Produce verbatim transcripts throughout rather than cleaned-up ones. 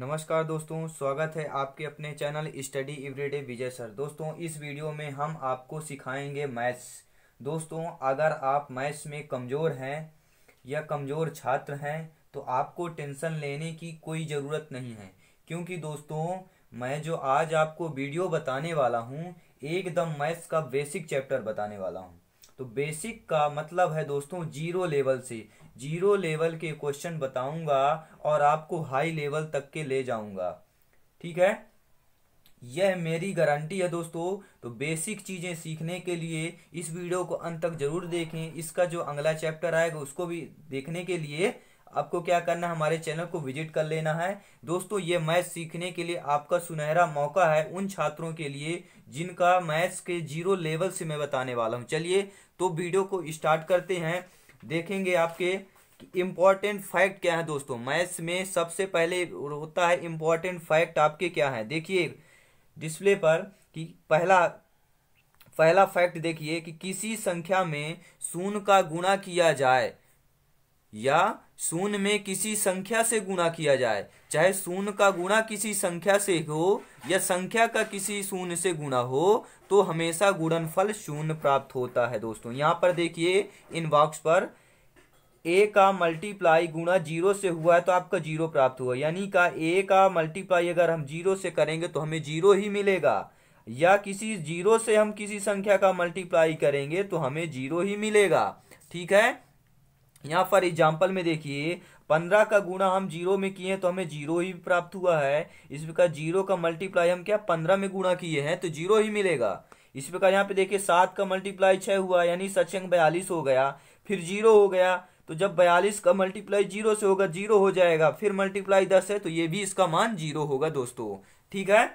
नमस्कार दोस्तों, स्वागत है आपके अपने channel study everyday Vijay sir. दोस्तों, इस वीडियो में हम आपको सिखाएंगे मैथ्स। दोस्तों, अगर आप मैथ्स में कमज़ोर हैं या कमज़ोर छात्र हैं तो आपको टेंशन लेने की कोई ज़रूरत नहीं है, क्योंकि दोस्तों मैं जो आज आपको वीडियो बताने वाला हूँ एकदम मैथ्स का बेसिक चैप्टर बताने वाला हूँ। तो बेसिक का मतलब है दोस्तों जीरो लेवल से, जीरो लेवल के क्वेश्चन बताऊंगा और आपको हाई लेवल तक के ले जाऊंगा। ठीक है, यह मेरी गारंटी है दोस्तों। तो बेसिक चीजें सीखने के लिए इस वीडियो को अंत तक जरूर देखें। इसका जो अगला चैप्टर आएगा उसको भी देखने के लिए आपको क्या करना है, हमारे चैनल को विजिट कर लेना है। दोस्तों, ये मैथ्स सीखने के लिए आपका सुनहरा मौका है उन छात्रों के लिए जिनका मैथ्स के जीरो लेवल से मैं बताने वाला हूं। चलिए तो वीडियो को स्टार्ट करते हैं। देखेंगे आपके इम्पोर्टेंट फैक्ट क्या है। दोस्तों, मैथ्स में सबसे पहले होता है इम्पोर्टेंट फैक्ट आपके क्या है। देखिए डिस्प्ले पर कि पहला पहला फैक्ट देखिए कि किसी संख्या में शून्य का गुणा किया जाए या शून्य में किसी संख्या से गुणा किया जाए, चाहे शून्य का गुणा किसी संख्या से हो या संख्या का किसी शून्य से गुणा हो, तो हमेशा गुणनफल शून्य प्राप्त होता है। दोस्तों, यहाँ पर देखिए इन बॉक्स पर ए का मल्टीप्लाई गुणा जीरो से हुआ है तो आपका जीरो प्राप्त हुआ, यानी का ए का मल्टीप्लाई अगर हम जीरो से करेंगे तो हमें जीरो ही मिलेगा, या किसी जीरो से हम किसी संख्या का मल्टीप्लाई करेंगे तो हमें जीरो ही मिलेगा। ठीक है, यहाँ पर एग्जाम्पल में देखिए पंद्रह का गुणा हम जीरो में किए तो हमें जीरो ही प्राप्त हुआ है। इस प्रकार जीरो का मल्टीप्लाई हम क्या पंद्रह में गुणा किए हैं तो जीरो ही मिलेगा। इस प्रकार यहाँ पे देखिए सात का मल्टीप्लाई छह हुआ, यानी सचंग बयालीस हो गया, फिर जीरो हो गया। तो जब बयालीस का मल्टीप्लाई जीरो से होगा जीरो हो जाएगा, फिर मल्टीप्लाई दस है तो ये भी इसका मान जीरो होगा दोस्तों। ठीक है,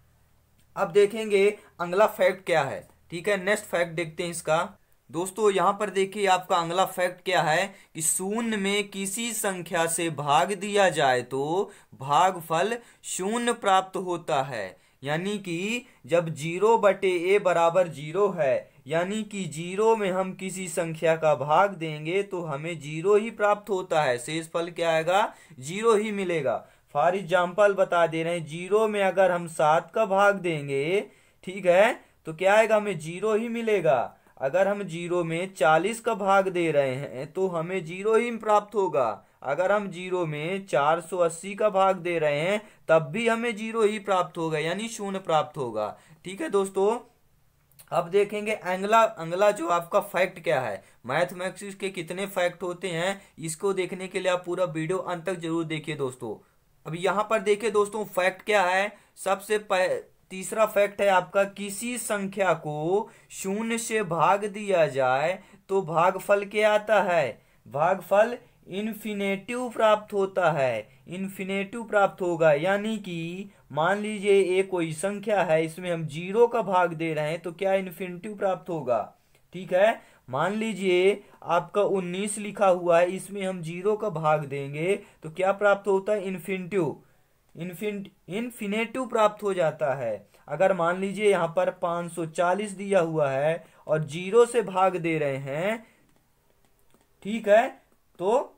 अब देखेंगे अगला फैक्ट क्या है। ठीक है, नेक्स्ट फैक्ट देखते हैं इसका। दोस्तों, यहाँ पर देखिए आपका अगला फैक्ट क्या है कि शून्य में किसी संख्या से भाग दिया जाए तो भागफल शून्य प्राप्त होता है, यानी कि जब जीरो बटे ए बराबर जीरो है, यानी कि जीरो में हम किसी संख्या का भाग देंगे तो हमें जीरो ही प्राप्त होता है। शेष फल क्या आएगा, जीरो ही मिलेगा। फॉर एग्जाम्पल बता दे रहे हैं, जीरो में अगर हम सात का भाग देंगे, ठीक है, तो क्या आएगा, हमें जीरो ही मिलेगा। अगर हम जीरो में चालीस का भाग दे रहे हैं तो हमें जीरो ही प्राप्त होगा। अगर हम जीरो में चार सौ अस्सी का भाग दे रहे हैं तब भी हमें जीरो ही प्राप्त होगा, यानी शून्य प्राप्त होगा। ठीक है दोस्तों, अब देखेंगे अगला अगला जो आपका फैक्ट क्या है। मैथमेटिक्स के कितने फैक्ट होते हैं इसको देखने के लिए आप पूरा वीडियो अंत तक जरूर देखिए दोस्तों। अब यहाँ पर देखिए दोस्तों फैक्ट क्या है। सबसे तीसरा फैक्ट है आपका, किसी संख्या को शून्य से भाग दिया जाए तो भागफल क्या आता है, भागफल इन्फिनेटिव प्राप्त होता है, इन्फिनेटिव प्राप्त होगा। यानी कि मान लीजिए ये कोई संख्या है, इसमें हम जीरो का भाग दे रहे हैं तो क्या इन्फिनेटिव प्राप्त होगा। ठीक है, मान लीजिए आपका उन्नीस लिखा हुआ है, इसमें हम जीरो का भाग देंगे तो क्या प्राप्त होता है, इन्फिनेटिव इन्फिनेटिव प्राप्त हो जाता है। अगर मान लीजिए यहाँ पर पाँच सौ चालीस दिया हुआ है और जीरो से भाग दे रहे हैं, ठीक है, तो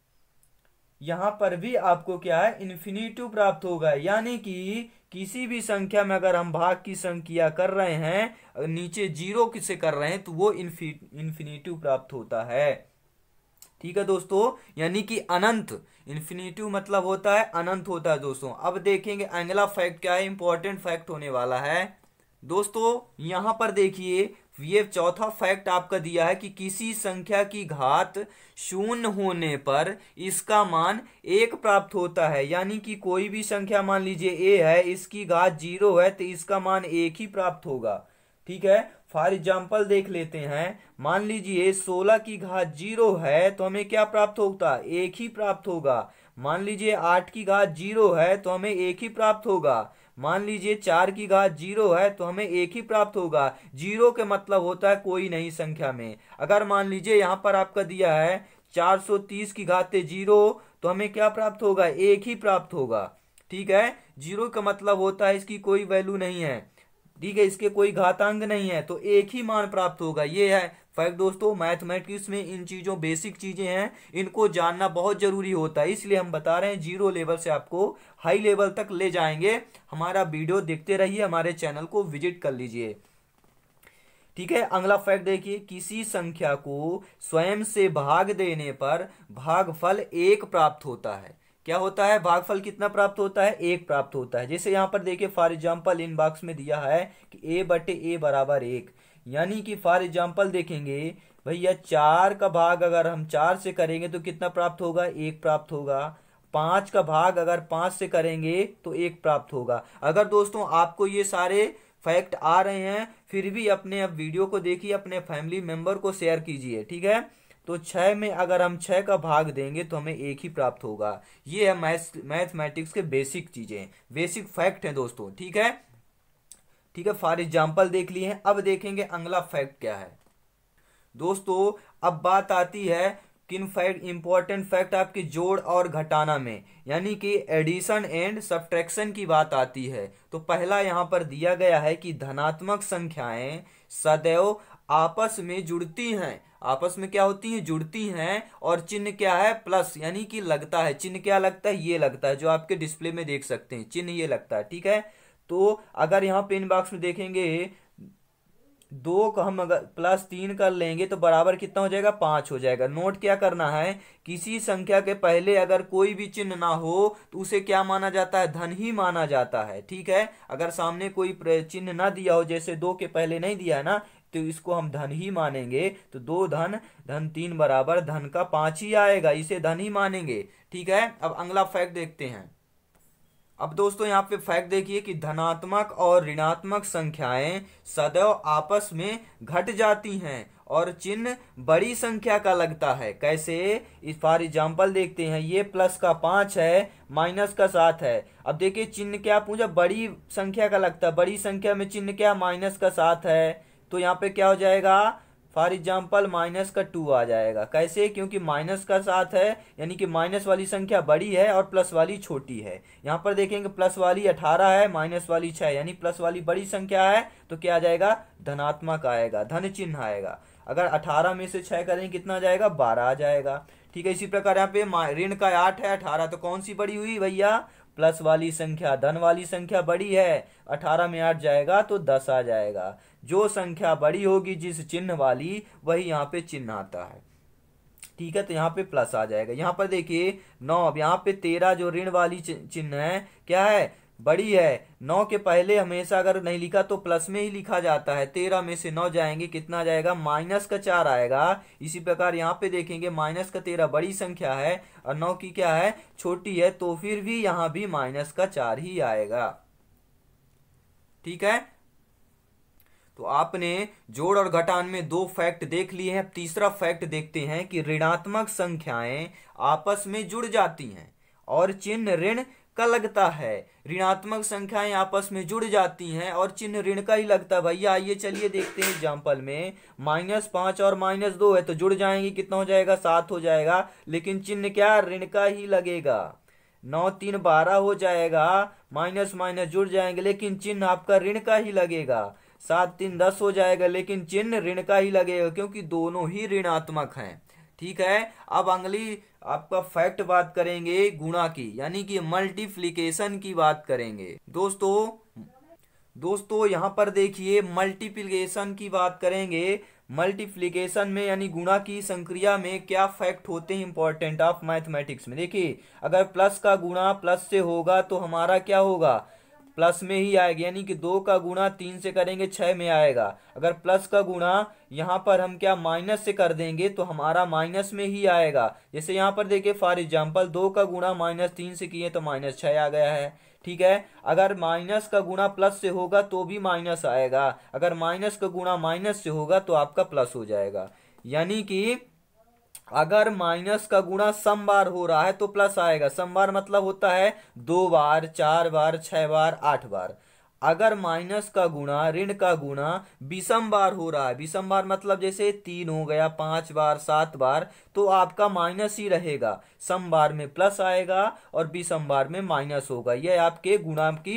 यहां पर भी आपको क्या है, इन्फिनेटिव प्राप्त होगा। यानी कि किसी भी संख्या में अगर हम भाग की संख्या कर रहे हैं, नीचे जीरो से कर रहे हैं तो वो इन्फिनेटिव प्राप्त होता है। ठीक है दोस्तों, यानी कि अनंत, इन्फिनेटिव मतलब होता है अनंत होता है दोस्तों। अब देखेंगे अगला फैक्ट क्या है, इंपॉर्टेंट फैक्ट होने वाला है। दोस्तों, यहां पर देखिए ये चौथा फैक्ट आपका दिया है कि किसी संख्या की घात शून्य होने पर इसका मान एक प्राप्त होता है। यानी कि कोई भी संख्या मान लीजिए ए है, इसकी घात जीरो है तो इसका मान एक ही प्राप्त होगा। ठीक है, फॉर एग्जाम्पल देख लेते हैं। मान लीजिए सोलह की घात जीरो है तो हमें क्या प्राप्त होगा, एक ही प्राप्त होगा। मान लीजिए आठ की घात जीरो है तो हमें एक ही प्राप्त होगा। मान लीजिए चार की घात जीरो है तो हमें एक ही प्राप्त होगा। जीरो के मतलब होता है कोई नई संख्या में। अगर मान लीजिए यहाँ पर आपका दिया है चार सौ तीस की घात जीरो तो हमें क्या प्राप्त होगा, एक ही प्राप्त होगा। ठीक है, जीरो का मतलब होता है इसकी कोई वैल्यू नहीं है, ठीक है, इसके कोई घातांक नहीं है तो एक ही मान प्राप्त होगा। ये है फैक्ट दोस्तों मैथमेटिक्स में इन चीजों बेसिक चीजें हैं, इनको जानना बहुत जरूरी होता है, इसलिए हम बता रहे हैं जीरो लेवल से आपको हाई लेवल तक ले जाएंगे। हमारा वीडियो देखते रहिए, हमारे चैनल को विजिट कर लीजिए। ठीक है, अगला फैक्ट देखिए, किसी संख्या को स्वयं से भाग देने पर भागफल एक प्राप्त होता है। क्या होता है? भागफल कितना प्राप्त होता है? एक प्राप्त होता है। जैसे यहां पर देखिए फॉर एग्जांपल इन बॉक्स में दिया है कि ए बटे ए बराबर एक, यानी कि फॉर एग्जांपल देखेंगे भैया चार का भाग अगर हम चार से करेंगे तो कितना प्राप्त होगा? एक प्राप्त होगा। पांच का भाग अगर पांच से करेंगे तो एक प्राप्त होगा। अगर दोस्तों आपको ये सारे फैक्ट आ रहे हैं फिर भी अपने अब वीडियो को देखिए, अपने फैमिली मेंबर को शेयर कीजिए। ठीक है, तो छह में अगर हम छह का भाग देंगे तो हमें एक ही प्राप्त होगा। ये है मैथ्स मैथमेटिक्स के बेसिक चीजें, बेसिक फैक्ट हैं दोस्तों। ठीक है, ठीक है, फॉर एग्जाम्पल देख लिए हैं। अब देखेंगे अगला फैक्ट क्या है दोस्तों। अब बात आती है किन फैक्ट, इंपॉर्टेंट फैक्ट आपके जोड़ और घटाना में, यानी कि एडिशन एंड सब्ट्रैक्शन की बात आती है। तो पहला यहां पर दिया गया है कि धनात्मक संख्याएं सदैव आपस में जुड़ती हैं। आपस में क्या होती हैं? जुड़ती हैं। और चिन्ह क्या है? प्लस, यानी कि लगता है। चिन्ह क्या लगता है? ये लगता है, जो आपके डिस्प्ले में देख सकते हैं, चिन्ह ये लगता है। ठीक है, तो अगर यहाँ पे इन बॉक्स में देखेंगे दो का हम अगर प्लस तीन कर लेंगे तो बराबर कितना हो जाएगा? पांच हो जाएगा। नोट क्या करना है, किसी संख्या के पहले अगर कोई भी चिन्ह ना हो तो उसे क्या माना जाता है? धन ही माना जाता है। ठीक है, अगर सामने कोई चिन्ह ना दिया हो, जैसे दो के पहले नहीं दिया है ना, तो इसको हम धन ही मानेंगे। तो दो धन धन तीन बराबर धन का पांच ही आएगा, इसे धन ही मानेंगे। ठीक है, अब अगला फैक्ट देखते हैं। अब दोस्तों यहाँ पे फैक्ट देखिए कि धनात्मक और ऋणात्मक संख्याएं सदैव आपस में घट जाती हैं और चिन्ह बड़ी संख्या का लगता है। कैसे? इस फॉर एग्जाम्पल देखते हैं, ये प्लस का पांच है, माइनस का सात है। अब देखिए चिन्ह क्या पूछा? बड़ी संख्या का लगता है। बड़ी संख्या में चिन्ह क्या? माइनस का सात है, तो यहाँ पे क्या हो जाएगा? फॉर एग्जाम्पल माइनस का टू आ जाएगा। कैसे? क्योंकि माइनस का साथ है, यानी कि माइनस वाली संख्या बड़ी है और प्लस वाली छोटी है। यहाँ पर देखेंगे प्लस वाली अठारह है, माइनस वाली छह, यानी प्लस वाली बड़ी संख्या है, तो क्या आ जाएगा? धनात्मक आएगा, धन चिन्ह आएगा। अगर अठारह में से छह करेंगे कितना आ जाएगा? बारह आ जाएगा। ठीक है, इसी प्रकार यहाँ पे ऋण का आठ है, अठारह, तो कौन सी बड़ी हुई भैया? प्लस वाली संख्या, धन वाली संख्या बड़ी है। अठारह में आठ जाएगा तो दस आ जाएगा। जो संख्या बड़ी होगी जिस चिन्ह वाली, वही यहाँ पे चिन्ह आता है। ठीक है, तो यहाँ पे प्लस आ जाएगा। यहाँ पर देखिए नौ, अब यहाँ पे तेरह जो ऋण वाली चिन्ह है क्या है? बड़ी है। नौ के पहले हमेशा अगर नहीं लिखा तो प्लस में ही लिखा जाता है। तेरह में से नौ जाएंगे कितना आ जाएगा? माइनस का चार आएगा। इसी प्रकार यहाँ पे देखेंगे माइनस का तेरह बड़ी संख्या है और नौ की क्या है? छोटी है, तो फिर भी यहाँ भी माइनस का चार ही आएगा। ठीक है, तो आपने जोड़ और घटान में दो फैक्ट देख लिए हैं। तीसरा फैक्ट देखते हैं कि ऋणात्मक संख्याएं आपस में जुड़ जाती हैं और चिन्ह ऋण का लगता है। ऋणात्मक संख्याएं आपस में जुड़ जाती हैं और चिन्ह ऋण का ही लगता है। भैया आइए चलिए देखते हैं एग्जाम्पल में, माइनस पांच और माइनस दो है तो जुड़ जाएंगे, कितना हो जाएगा? सात हो जाएगा, लेकिन चिन्ह क्या? ऋण का ही लगेगा। नौ तीन बारह हो जाएगा, माइनस माइनस जुड़ जाएंगे लेकिन चिन्ह आपका ऋण का ही लगेगा। सात तीन दस हो जाएगा लेकिन चिन्ह ऋण का ही लगेगा, क्योंकि दोनों ही ऋणात्मक हैं। ठीक है, अब अगली आपका फैक्ट बात करेंगे गुणा की, यानी कि मल्टीप्लिकेशन की बात करेंगे। दोस्तों दोस्तों यहाँ पर देखिए मल्टीप्लिकेशन की बात करेंगे। मल्टीप्लिकेशन में यानी गुणा की संक्रिया में क्या फैक्ट होते हैं इंपॉर्टेंट ऑफ मैथमेटिक्स में? देखिए अगर प्लस का गुणा प्लस से होगा तो हमारा क्या होगा? प्लस में ही आएगा, यानी कि दो का गुणा तीन से करेंगे छह में आएगा। अगर प्लस का गुणा यहाँ पर हम क्या माइनस से कर देंगे तो हमारा माइनस में ही आएगा। जैसे यहाँ पर देखिए फॉर एग्जांपल दो का गुणा माइनस तीन से किए तो माइनस छह आ गया है। ठीक है, अगर माइनस का गुणा प्लस से होगा तो भी माइनस आएगा, अगर माइनस का गुणा माइनस से होगा तो आपका प्लस हो जाएगा। यानी कि अगर माइनस का गुणा सम बार हो रहा है तो प्लस आएगा। सम बार मतलब होता है दो बार, चार बार, छह बार, आठ बार। अगर माइनस का गुणा ऋण का गुणा विषम बार हो रहा है, विषम बार मतलब जैसे तीन हो गया, पांच बार, सात बार, तो आपका माइनस ही रहेगा। सम बार में प्लस आएगा और विषम बार में माइनस होगा। यह आपके गुणा की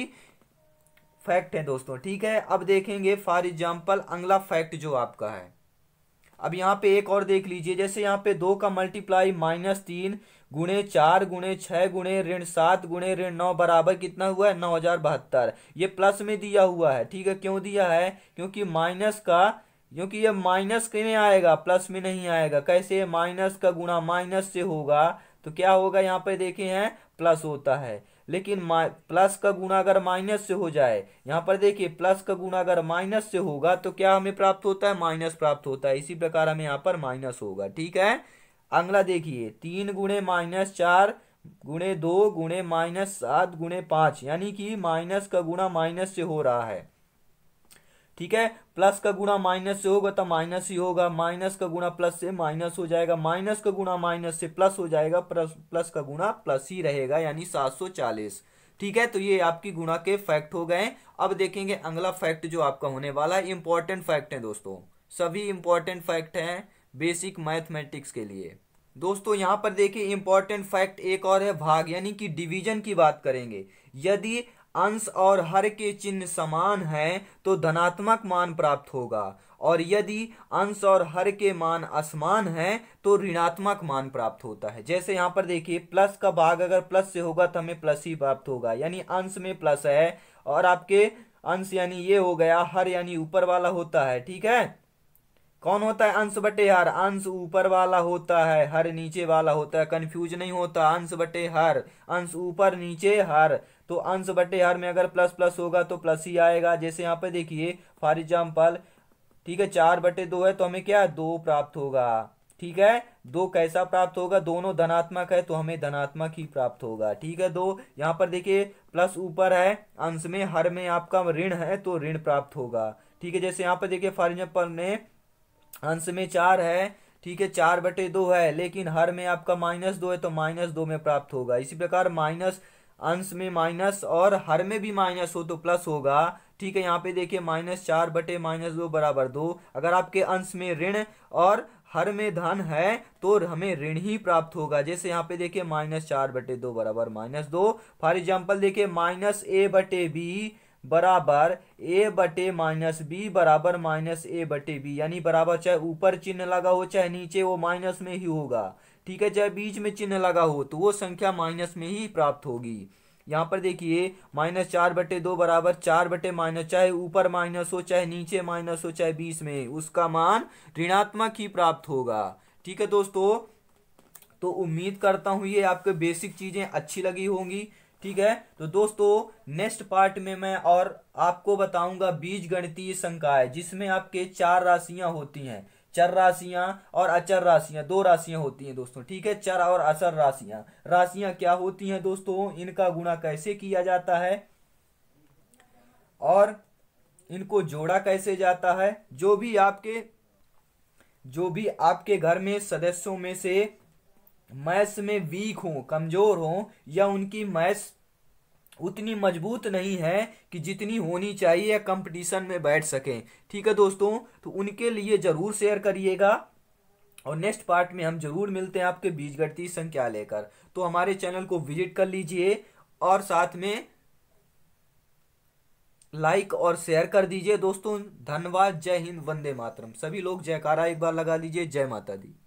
फैक्ट है दोस्तों। ठीक है, अब देखेंगे फॉर एग्जाम्पल अगला फैक्ट जो आपका है। अब यहाँ पे एक और देख लीजिए, जैसे यहाँ पे दो का मल्टीप्लाई माइनस तीन गुणे चार गुणे छः गुणे ऋण सात गुणे ऋण नौ बराबर कितना हुआ है, नौ हजार बहत्तर। ये प्लस में दिया हुआ है, ठीक है। क्यों दिया है, क्योंकि माइनस का, क्योंकि ये माइनस में आएगा, प्लस में नहीं आएगा। कैसे, माइनस का गुणा माइनस से होगा तो क्या होगा, यहाँ पे देखे हैं प्लस होता है, लेकिन प्लस का गुणा अगर माइनस से हो जाए, यहाँ पर देखिए प्लस का गुणा अगर माइनस से होगा तो क्या हमें प्राप्त होता है, माइनस प्राप्त होता है। इसी प्रकार हमें यहाँ पर माइनस होगा, ठीक है। अगला देखिए, तीन गुणे माइनस चार गुणे दो गुणे माइनस सात गुणे पांच, यानी कि माइनस का गुणा माइनस से हो रहा है, ठीक है। प्लस का गुणा माइनस से होगा तो माइनस ही होगा, माइनस का गुणा प्लस से माइनस हो जाएगा, माइनस का गुणा माइनस से प्लस हो जाएगा, प्लस प्लस का गुणा प्लस ही रहेगा, यानी सात सौ चालीस, ठीक है। तो ये आपकी गुणा के फैक्ट हो गए। अब देखेंगे अगला फैक्ट जो आपका होने वाला है, इंपॉर्टेंट फैक्ट है दोस्तों, सभी इंपॉर्टेंट फैक्ट हैं बेसिक मैथमेटिक्स के लिए। दोस्तों यहाँ पर देखिए इंपॉर्टेंट फैक्ट एक और है, भाग यानी कि डिवीजन की बात करेंगे। यदि अंश और हर के चिन्ह समान हैं तो धनात्मक मान प्राप्त होगा, और यदि अंश और हर के मान असमान हैं तो ऋणात्मक मान प्राप्त होता है। जैसे यहाँ पर देखिए, प्लस का भाग अगर प्लस से होगा तो हमें प्लस ही प्राप्त होगा, यानी अंश में प्लस है, और आपके अंश यानी ये हो गया, हर यानी ऊपर वाला होता है, ठीक है। कौन होता है, अंश बटे हर, अंश ऊपर वाला होता है, हर नीचे वाला होता है, कंफ्यूज नहीं होता, अंश बटे हर, अंश ऊपर नीचे हर। तो अंश बटे हर में अगर प्लस प्लस होगा तो प्लस ही आएगा। जैसे यहाँ पे देखिए फॉर एग्जाम्पल, ठीक है, चार बटे दो है तो हमें क्या, दो प्राप्त होगा, ठीक है। दो कैसा प्राप्त होगा, दोनों धनात्मक है तो हमें धनात्मक ही प्राप्त होगा, ठीक है। दो यहाँ पर देखिए प्लस ऊपर है, अंश में, हर में आपका ऋण है तो ऋण प्राप्त होगा, ठीक है। जैसे यहाँ पे देखिए फॉर एग्जाम्पल में अंश में चार है, ठीक है, चार बटे दो है, लेकिन हर में आपका माइनस दो है तो माइनस दो में प्राप्त होगा। इसी प्रकार माइनस, अंश में माइनस और हर में भी माइनस हो तो प्लस होगा, ठीक है। यहाँ पे देखिए माइनस चार बटे माइनस दो बराबर दो। अगर आपके अंश में ऋण और हर में धन है तो हमें ऋण ही प्राप्त होगा। जैसे यहाँ पे देखिए माइनस चार बटे दो बराबर माइनस दो। फॉर एग्जाम्पल देखिए माइनस ए बटे बी बराबर ए बटे माइनस बी बराबर माइनस ए बटे बी, यानी बराबर चाहे ऊपर चिन्ह लगा हो चाहे नीचे, वो माइनस में ही होगा, ठीक है। चाहे बीच में चिन्ह लगा हो तो वो संख्या माइनस में ही प्राप्त होगी। यहाँ पर देखिए माइनस चार बटे दो बराबर चार बटे माइनस, चाहे ऊपर माइनस हो चाहे नीचे माइनस हो चाहे बीच में, उसका मान ऋणात्मक ही प्राप्त होगा, ठीक है दोस्तों। तो उम्मीद करता हूँ ये आपके बेसिक चीजें अच्छी लगी होंगी, ठीक है। तो दोस्तों नेक्स्ट पार्ट में मैं और आपको बताऊंगा बीज गणितीय संकाय, जिसमें आपके चार राशियां होती हैं, चर राशियां और अचर राशियां, दो राशियां होती हैं दोस्तों, ठीक है। चर और अचर राशियां, राशियां क्या होती हैं दोस्तों, इनका गुणा कैसे किया जाता है और इनको जोड़ा कैसे जाता है। जो भी आपके जो भी आपके घर में सदस्यों में से मैथ्स में वीक हो, कमजोर हो, या उनकी मैथ्स उतनी मजबूत नहीं है कि जितनी होनी चाहिए या कंपटीशन में बैठ सकें, ठीक है दोस्तों, तो उनके लिए जरूर शेयर करिएगा। और नेक्स्ट पार्ट में हम जरूर मिलते हैं आपके बीजगणितीय संख्या लेकर। तो हमारे चैनल को विजिट कर लीजिए और साथ में लाइक और शेयर कर दीजिए दोस्तों। धन्यवाद, जय हिंद, वंदे मातरम। सभी लोग जयकारा एक बार लगा लीजिए। जय माता दी।